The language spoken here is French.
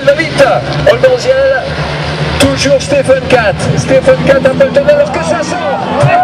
va vite. Oldenziel, toujours Stéphane 4. Stéphane 4 un peu le tonnerre, alors que ça sent.